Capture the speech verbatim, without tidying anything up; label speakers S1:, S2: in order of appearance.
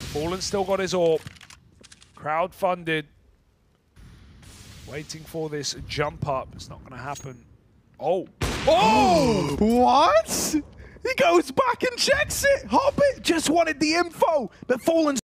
S1: Fallen's still got his AWP. Crowd funded. Waiting for this jump up. It's not going to happen. Oh.
S2: Oh! What? He goes back and checks it. Hobbit just wanted the info, but Fallen's